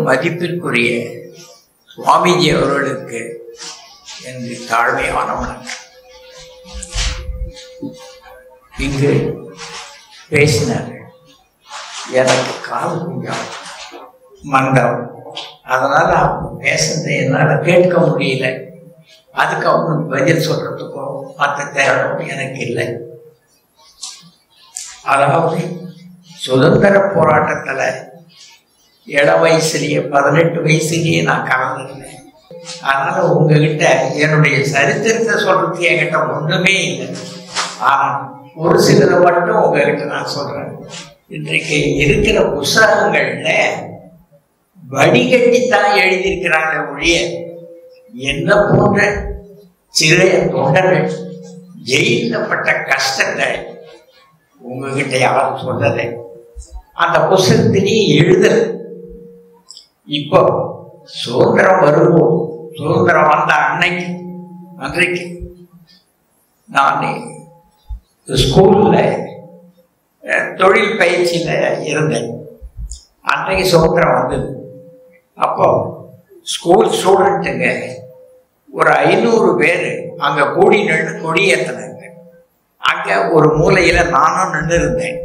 மதிப்பிற்குரிய சுவாமிஜி அவர்களுக்கு என்று தாழ்மையான வணக்கம். இங்கு பேசினார். எனக்கு காது கொஞ்சம் மந்தம், அதனால அவங்க பேசுறதை என்னால் கேட்க முடியல. அதுக்கு அவங்களுக்கு பதில் சொல்றதுக்கோ மற்ற தேவையும் எனக்கு இல்லை. அதாவது சுதந்திர போராட்டத்துல இளம் வயசுலயே 18 வயசுலயே நான் கலந்துருந்தேன். அதனால உங்ககிட்ட என்னுடைய சரித்திரத்தை சொல்றதுக்கு என்கிட்ட ஒண்ணுமே இல்லை. ஆனா ஒரு சிலரை மட்டும் உங்ககிட்ட நான் சொல்றேன். இன்றைக்கு இருக்கிற புஸ்தகங்கள்ல வடிகட்டித்தான் எழுதியிருக்கிறாங்க ஒழிய என்ன போன்ற சிறைய தொண்டர்கள் ஜெயிலில் பட்ட கஷ்டத்தை உங்ககிட்ட யாரும் சொல்லலை. அந்த புஸ்தகத்திலேயே எழுதல. இப்போ சுதந்திரம் வரும்போது, சுதந்திரம் வந்த அன்றைக்கு நான் ஸ்கூல்ல தொழில் பயிற்சியில இருந்தேன். அன்றைக்கு சுதந்திரம் வந்தது. அப்போ ஸ்கூல் ஸ்டூடெண்ட்டுங்க ஒரு 500 பேர் அங்க கூடி நின்று கொடியேற்றினாங்க. அங்க ஒரு மூலையில நானும் நின்று இருந்தேன்.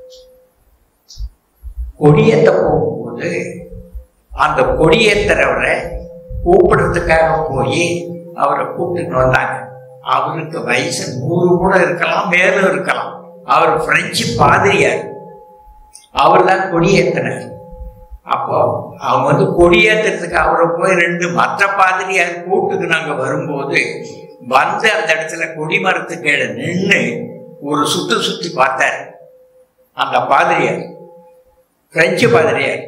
கொடியேற்ற போகும்போது அந்த கொடியேற்றவரை கூப்பிடுறதுக்காக போய் அவரை கூப்பிட்டு வந்தாங்க. அவருக்கு வயசு 100 கூட இருக்கலாம், மேலும் இருக்கலாம். அவர் பிரெஞ்சு பாதிரியார். அவர் தான் கொடியேற்றினார். அப்போ அவங்க கொடியேற்றத்துக்கு அவரை போய் 2 மற்ற பாதிரியார் கூட்டுக்கு நாங்க வரும்போது வந்து அந்த இடத்துல கொடிமரத்துக்கு நின்று ஒரு சுத்தி பார்த்தார். அந்த பாதிரியார் பிரெஞ்சு பாதிரியார்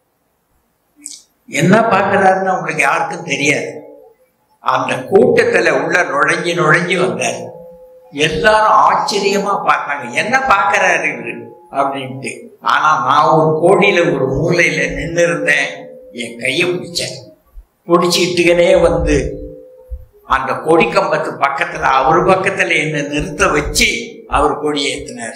என்ன பார்க்கிறாருன்னு அவங்களுக்கு யாருக்கும் தெரியாது. அந்த கூட்டத்துல உள்ள நுழைஞ்சு வந்தார். எல்லாரும் ஆச்சரியமா பார்த்தாங்க, என்ன பார்க்கிறாரு இவரு அப்படின்ட்டு. ஆனா நான் ஒரு கோடியில ஒரு மூலையில நின்று இருந்தேன். என் கையை பிடிச்சிட்டுக்கனே வந்து அந்த கொடி கம்பத்து பக்கத்துல அவர் பக்கத்துல என்ன நிறுத்த வச்சு அவர் கொடி ஏற்றினார்.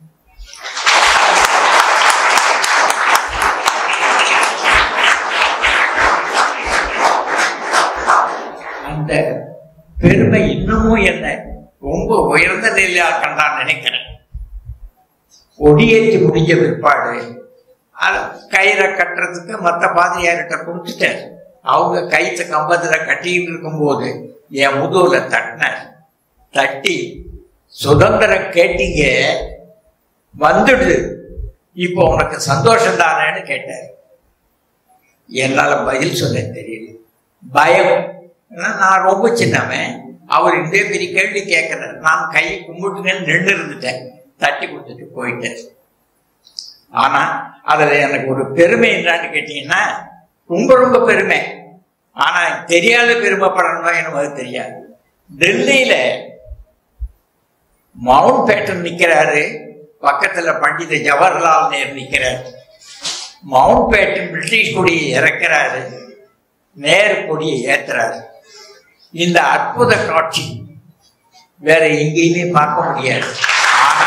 அந்த பெருமை இன்னமும் என்ன ரொம்ப உயர்ந்த நிலையா கண்டான் நினைக்கிறேன். கொடியேற்றி முடிஞ்ச பிற்பாடு கயிறை கட்டுறதுக்கு மற்ற பாதிரியார்கிட்ட கொடுத்துட்டார். அவங்க கயிற்று கம்பத்துல கட்டிக்கிட்டு இருக்கும்போது என் முதுகுல தட்டினார். தட்டி சுதந்திரம் கேட்டீங்க, வந்துடுது, இப்போ உனக்கு சந்தோஷம் தானேன்னு கேட்டார். என்னால பதில் சொல்ல தெரியல, பயம். நான் ரொம்ப சின்னவன். அவர் இதே பெரிய கேள்வி கேட்கிறார். நான் கையை கும்பிட்டுங்கன்னு நின்று இருந்துட்டேன். தட்டி கொடுத்துட்டு போயிட்டார். ஆனா அதுல எனக்கு ஒரு பெருமை என்னன்னு கேட்டீங்கன்னா ரொம்ப பெருமை. ஆனா தெரியாத பெருமைப்படணும் எனக்கு தெரியாது. டெல்லியில மவுண்ட் பேட்டன் நிக்கிறாரு, பக்கத்துல பண்டித ஜவஹர்லால் நேரு நிக்கிறாரு. மவுண்ட் பேட்டன் பிரிட்டிஷ் கொடியை இறக்கிறாரு, நேரு கொடியை ஏத்துறாரு. இந்த அற்புத காட்சி வேற எங்கேயுமே பார்க்க முடியாது. ஆனா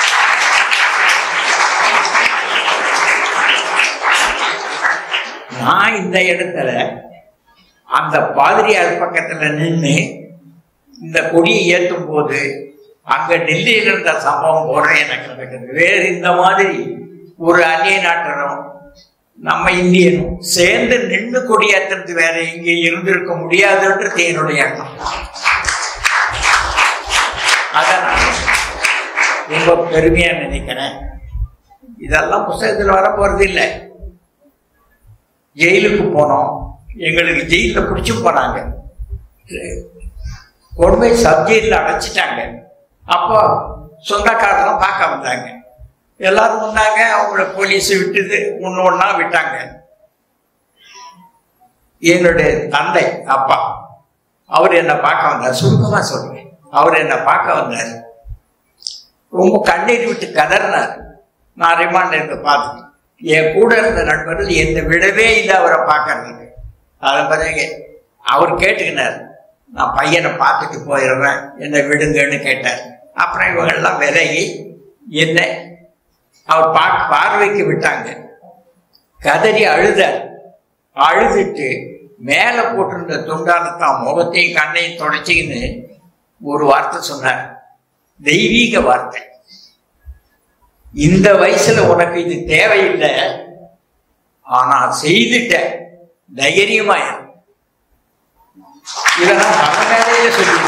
நான் இந்த இடத்துல அந்த பாதிரியார் பக்கத்துல நின்று இந்த கொடியை ஏற்றும் போது அங்க டெல்லியில இருந்த சம்பவம் போல எனக்கு நடக்குது. வேறு இந்த மாதிரி ஒரு அந்நிய நாட்டரும் நம்ம இந்தியனும் சேர்ந்து நின்று கொடியேற்றது வேற இங்கே இருந்திருக்க முடியாதுன்றது என்னுடைய எண்ணம். அத நான் ரொம்ப பெருமையா நினைக்கிறேன். இதெல்லாம் புத்தகத்தில் வர போறது இல்லை. ஜெயிலுக்கு போனோம், எங்களுக்கு ஜெயில பிடிச்சு போனாங்க, கொண்டு போய் சப்ஜெக்ட்ல அடைச்சிட்டாங்க. அப்போ சொந்தக்காரெல்லாம் பார்க்க வந்தாங்க. எல்லாரும் வந்தாங்க, அவங்கள போலீஸ் விட்டுது, ஒன்னா விட்டாங்க. என்னுடைய தந்தை அப்பா அவர் என்ன பார்க்க வந்தார். சுருக்கமா சொல்றேன், அவர் என்ன பார்க்க வந்தார். ரொம்ப கண்ணீர் விட்டு கதறினார். நான் ரிமாண்ட் இருந்து பார்த்துட்டேன். என் கூட இருந்த நண்பர்கள் என்னை விடவே இல்லை அவரை பார்க்கறதுக்கு. அதை பிறகு அவர் கேட்டுக்கினார், நான் பையனை பார்த்துட்டு போயிடுறேன், என்னை விடுங்கன்னு கேட்டார். அப்புறம் இவங்கெல்லாம் விலகி என்ன அவர் பார்வைக்கு விட்டாங்க. கதறி அழுதார். அழுதுட்டு மேல போட்டிருந்த துண்டால தான் முகத்தையும் கண்ணையும் தொடச்சிக்கின்னு ஒரு வார்த்தை சொன்னார், தெய்வீக வார்த்தை. இந்த வயசுல உனக்கு இது தேவையில்லை, ஆனா செய்துட்ட தைரியமா. இதெல்லாம் பல வேலையில சொல்லி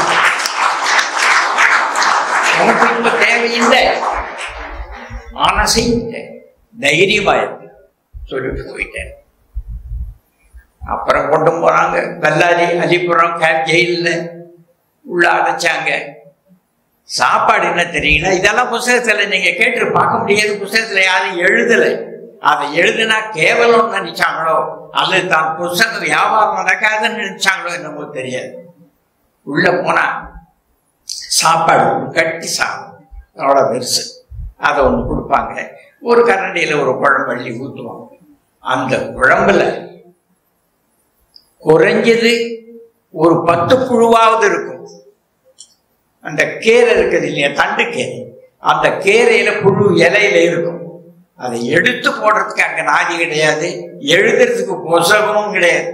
உனக்கு இப்ப தேவையில்லை, ஆனா செய்துட்ட தைரியமா சொல்லிட்டு போயிட்டேன். அப்புறம் கொண்டு போறாங்க பெல்லாரி, அலிபுரம் கேப் ஜெயிலில் உள்ள அடைச்சாங்க. சாப்பாடு என்ன தெரியுங்களா, இதெல்லாம் புத்தகத்துல நீங்க கேட்டு பார்க்க முடியாது. புத்தகத்துல யாரும் எழுதலை. அதை எழுதுனா கேவலம் நினைச்சாங்களோ அல்லது தான் புத்தகம் வியாபாரம் நடக்காதுன்னு நினைச்சாங்களோ என்னமோ தெரியாது. உள்ள போனா சாப்பாடு கட்டி சாப்பிடும், அவ்வளோ பெருசு. அதை ஒன்று கொடுப்பாங்க. ஒரு கரண்டியில ஒரு குழம்பு அள்ளி ஊற்றுவாங்க. அந்த குழம்புல குறைஞ்சது ஒரு 10 புழுவாவது இருக்கும். அந்த கேரை இருக்குது இல்லையா, தண்டு கேரை, அந்த கேரையில புழு இலையில இருக்கும். அதை எடுத்து போடுறதுக்கு அங்க நாதி கிடையாது, எழுதுறதுக்கு புத்தகமும் கிடையாது.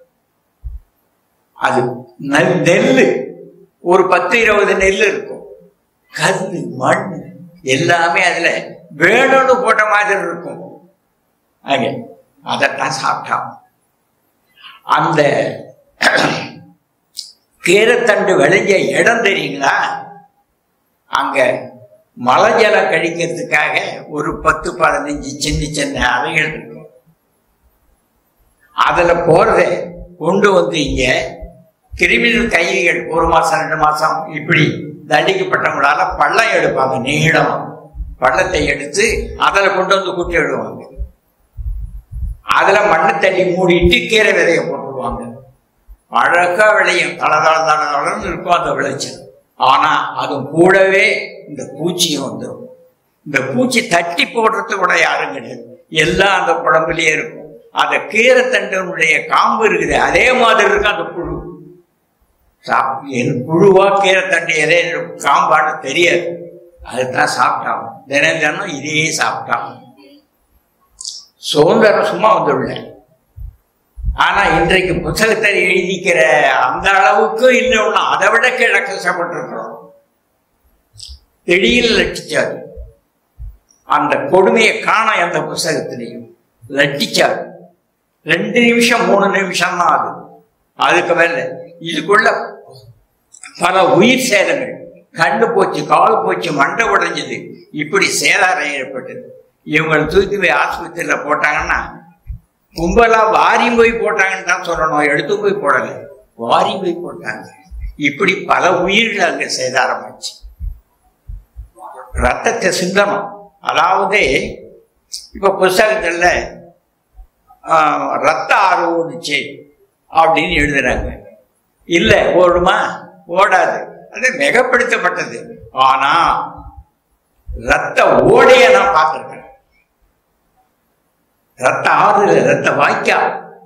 அது நெல்லு ஒரு 10-20 நெல் இருக்கும். கல்லு மண் எல்லாமே அதுல வேணும்னு போட்ட மாதிரி இருக்கும். அதைத்தான் சாப்பிட்டான். அந்த கீரைத்தண்டு விளைஞ்ச இடம் தெரியுங்களா, அங்க மழை ஜலம் கழிக்கிறதுக்காக ஒரு 10-15 சின்ன சின்ன அறைகள் இருக்கும். அதுல போறத கொண்டு வந்து இங்க கிரிமினல் கைதிகள் 1 மாசம் 2 மாசம் இப்படி தண்டிக்கப்பட்டவங்களால பள்ளம் எடுப்பாங்க. நீளம் பள்ளத்தை எடுத்து அதில் கொண்டு வந்து குட்டி விடுவாங்க. அதுல மண்ணு தண்ணி மூடிட்டு கீரை விதைய போட்டுருவாங்க. அழகா விளையும், தளதளன்னு இருக்கும் அந்த விளைச்சல். ஆனா அது கூடவே இந்த பூச்சியும் வந்துடும். இந்த பூச்சி தட்டி போடுறது கூட யாரும் கிடையாது, எல்லாம் அந்த குழம்புலயே இருக்கும். அந்த கீரை தண்டனுடைய காம்பு இருக்குது, அதே மாதிரி இருக்கு அந்த புழு. என் புழுவா கீரை தண்டு எதே காம்பான்னு தெரியாது. அதுதான் சாப்பிட்டாங்க. தினம் தினம் இதே சாப்பிட்டாங்க. சுதந்திரம் சும்மா வந்துள்ள. ஆனா இன்றைக்கு புத்தகத்தை எழுதிக்கிற அந்த அளவுக்கு இல்லைன்னா அதை விட கீழே கஷ்டப்பட்டிருக்கிறோம். திடீர்னு லட்டிச்சாரு. அந்த கொடுமையை காண எந்த புத்தகத்திலையும் லட்டிச்சாரு. 2 நிமிஷம் 3 நிமிஷம் தான் அது. அதுக்கு மேல இதுக்குள்ள பல உயிர் சேதங்கள், கண்ணு போச்சு, கால் போச்சு, மண்டை உடைஞ்சது, இப்படி சேதாரம் ஏற்பட்டது. இவங்களை தூக்கி போய் ஆஸ்பத்திரியில போட்டாங்கன்னா கும்பலா வாரி போய் போட்டாங்கன்னு தான் சொல்லணும், எடுத்து போய் போடலை, வாரி போய் போட்டாங்க. இப்படி பல உயிர்கள் அங்க சேதாரமாச்சு. ரத்தத்தை சிந்தனம். அதாவது இப்ப புத்தகத்துல ரத்த ஆறு ஓடுச்சு அப்படின்னு எழுதுறாங்க. இல்ல, ஓடுமா? ஓடாது. அது மிகப்படுத்தப்பட்டது. ஆனா ரத்த ஓடைய நான் பார்த்திருக்கேன். ரத்த ஆறுல ரத்த வாய்க்கா.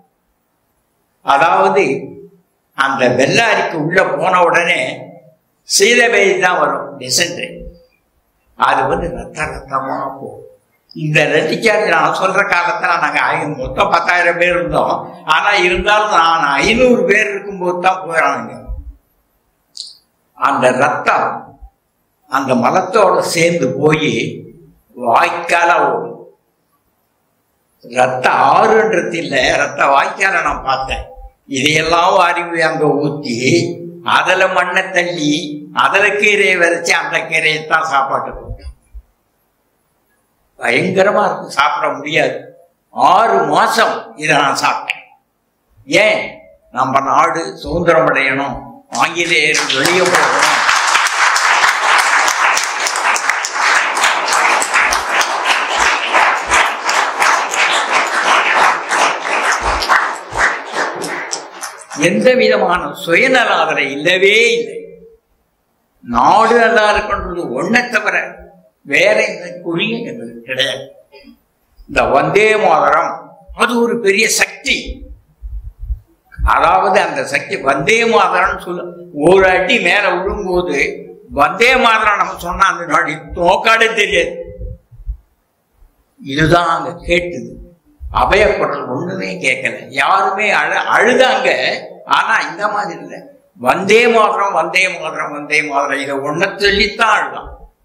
அதாவது அந்த வெள்ளாரிக்கு உள்ள போன உடனே சீதவேதி தான் வரும், டிசென்ட்ரி. அது வந்து ரத்தமா போகும். இந்த ரெட்டிச்சார்ஜ் நான் சொல்ற காலத்துல நாங்க மொத்தம் 10,000 பேர் இருந்தோம். ஆனா இருந்தாலும் நான் 500 பேர் இருக்கும்போது தான் போயிடாங்க. அந்த ரத்தம் அந்த மலத்தோட சேர்ந்து போய் வாய்க்கால ஓடும். ரத்த ஆறுன்றது இல்ல, ரத்த வாய்க்கால நான் பார்த்தேன். இதையெல்லாம் அறிவு அங்க ஊத்தி அதுல மண்ணை தள்ளி அதுல கீரையை விதைச்சு அந்த கீரையைத்தான் சாப்பாட்டு கொடுத்தோம். பயங்கரமா இருக்கும், சாப்பிட முடியாது. 6 மாசம் இதை நான் சாப்பிட்டேன். ஏன்? நம்ம நாடு சுதந்திரம் அடையணும், ஆங்கிலேயர் வெளியே போகணும். எந்த விதமான சுயநலம் இல்லவே இல்லை. நாடு நல்லா இருக்கின்றது ஒன்றை தவிர வேற எந்த குறியும் எங்களுக்கு கிடையாது. இந்த வந்தே மாதரம் அது ஒரு பெரிய சக்தி. அதாவது அந்த சக்தி வந்தே மாதரம் சொல்ல, ஒரு அடி மேல விழும்போது வந்தே மாதரம் நம்ம சொன்னா அந்த நாடு நோக்காடு தெரியாது. இதுதான் அங்க கேட்டுது. அபயக்குரல் ஒண்ணுமே கேட்கல. யாருமே அழுதாங்க. ஆனா இந்த மாதிரி இல்லை. வந்தே மாதரம் வந்தே மாதரம் வந்தே மாதரம் இதை ஒன்ன சொல்லித்தான் அழுதான்.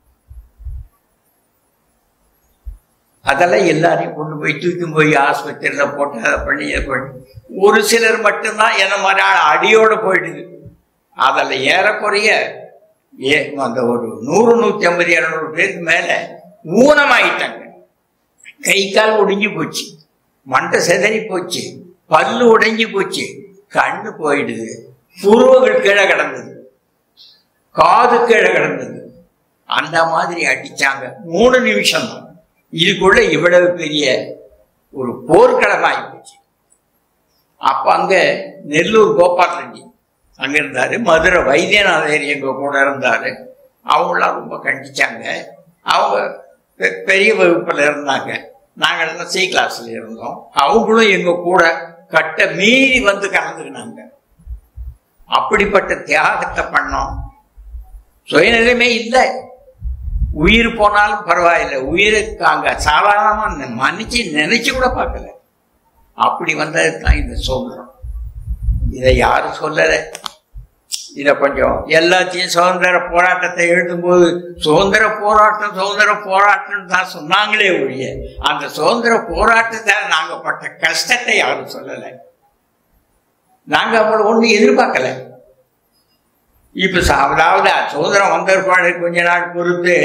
அதெல்லாம் எல்லாரையும் கொண்டு போய் தூக்கி போய் ஆஸ்பத்திரியில போட்டு அதை பண்ணி இதை பண்ணி ஒரு சிலர் மட்டும்தான் என்ன மாதிரி அடியோட போயிடுது. அதில் ஏறக்குறைய அந்த ஒரு 100, 150, 200 பேருக்கு மேல ஊனமாயிட்டாங்க. கை கால் ஒடிஞ்சு போச்சு, மண்டை செதறி போச்சு, பல்லு உடைஞ்சு போச்சு, கண்ணு போயிடுது, புருவங்கள் கீழே கிடந்தது, காது கீழே கிடந்தது. அந்த மாதிரி அடிச்சாங்க. 3 நிமிஷம் தான். இதுக்குள்ள இவ்வளவு பெரிய ஒரு போர்க்களம் ஆகிப்போச்சு. அப்ப அங்க நெல்லூர் கோபால் ரெட்டி அங்க இருந்தாரு, மதுரை வைத்தியநாதர் எங்க கூட இருந்தாரு. அவங்களாம் ரொம்ப கண்டிச்சாங்க. அவங்க பெரிய வகுப்புல இருந்தாங்க, நாங்கள்லாம் சி கிளாஸ்ல இருந்தோம். அவங்களும் எங்க கூட கட்ட மீறி வந்து கலந்துக்கினாங்க. அப்படிப்பட்ட தியாகத்தை பண்ணோம். சுயநிலைமை இல்லை. உயிர் போனாலும் பரவாயில்லை, உயிருக்கு அங்க சாதாரணமா மன்னிச்சு நினைச்சு கூட பார்க்கல. அப்படி வந்தது தான் இந்த சுதந்திரம். இதை யாரும் சொல்லல. இத கொஞ்சம் எல்லாத்தையும் சுதந்திர போராட்டத்தை எழுதும்போது சுதந்திர போராட்டம் தான் சொன்னாங்களே ஒழிய அந்த சுதந்திர போராட்டத்தால் நாங்க பட்ட கஷ்டத்தை யாரும் சொல்லலை. நாங்க அவங்கள ஒண்ணு எதிர்பார்க்கல. இப்ப அதாவது சுதந்திரம் வந்திருப்பாடு கொஞ்ச நாள் பொறுத்து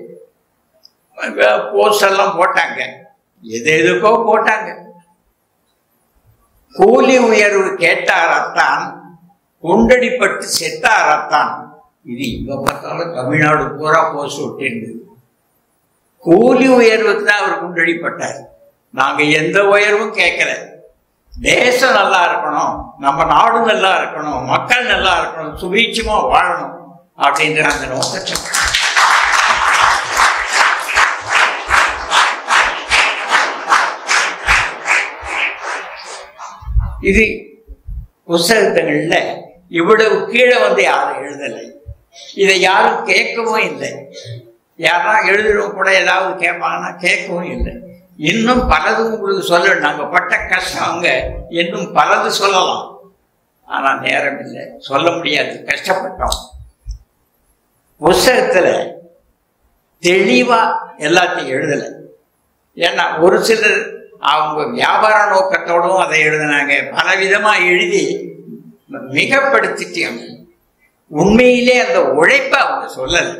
போஸ்ட் எல்லாம் போட்டாங்க, எதுக்கோ போட்டாங்க. கூலி உயர்வு கேட்டாரத்தான், குண்டடிப்பட்டு செத்தாரத்தான். இது இப்ப பார்த்தாலும் தமிழ்நாடு பூரா போஸ்ட் விட்டு. கூலி உயர்வுக்கு தான் அவர் குண்டடிப்பட்டார். நாங்க எந்த உயர்வும் கேட்கல. தேசம் நல்லா இருக்கணும், நம்ம நாடு நல்லா இருக்கணும், மக்கள் நல்லா இருக்கணும், சுபீட்சமா வாழணும் அப்படின்ற அந்த நோக்கத்தை இது புஸ்தகங்கள்ல இவ்வளவு கீழே வந்து யாரும் எழுதலை. இதை யாரும் கேட்கவும் இல்லை. யாரா எழுதுறவங்க கூட ஏதாவது கேட்பாங்கன்னா கேட்கவும் இல்லை. இன்னும் பலது உங்களுக்கு சொல்ல, நாங்க பட்ட கஷ்டம் அங்க இன்னும் பலது சொல்லலாம். ஆனா நேரம் இல்லை, சொல்ல முடியாது, கஷ்டப்பட்டோம். புஸ்தகத்துல தெளிவா எல்லாத்தையும் எழுதலை. ஏன்னா ஒரு சிலர் அவங்க வியாபார நோக்கத்தோடும் அதை எழுதினாங்க. பலவிதமா எழுதி மிகப்படுத்திட்டாங்க. உண்மையிலே அந்த உழைப்பை அவங்க சொல்லலை.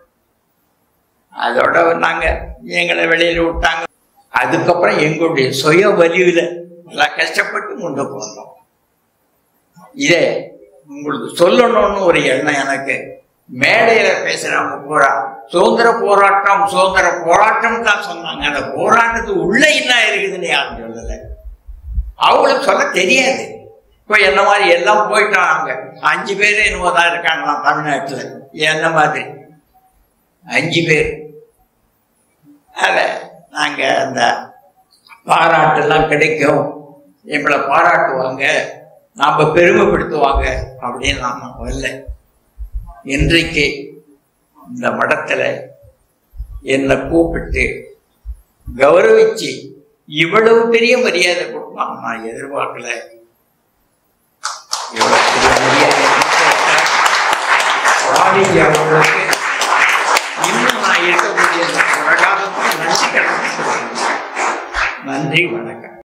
அதோட நாங்க எங்களை வெளியில விட்டாங்க. அதுக்கப்புறம் எங்களுடைய சுய வலியில நல்லா கஷ்டப்பட்டு முன்னுக்கு வந்தோம். இதை உங்களுக்கு சொல்லணும்னு ஒரு எண்ணம் எனக்கு. மேடையில பேசுறவங்க பூரா சுதந்திர போராட்டம் தான் சொன்னாங்க. அந்த போராட்டத்துக்கு உள்ள என்ன இருக்குதுன்னு யாரும் சொல்லலை. அவங்களுக்கு சொல்ல தெரியாது. இப்ப என்ன மாதிரி எல்லாம் போயிட்டாங்க. 5 பேர் என்னமோ தான் இருக்காங்களாம் தமிழ்நாட்டுல. என்ன மாதிரி 5 பேர். அத நாங்க அந்த பாராட்டெல்லாம் கிடைக்கும், எங்களை பாராட்டுவாங்க, நாம பெருமைப்படுத்துவாங்க அப்படின்னு நாம வரல. இன்றைக்கு இந்த மடத்துல என்னை கூப்பிட்டு கௌரவிச்சு இவ்வளவு பெரிய மரியாதை கொடுப்பாங்க நான் எதிர்பார்க்கல. இவ்வளவு பெரிய மரியாதை இன்னும் நான் இருக்கக்கூடிய நன்றி, வணக்கம்.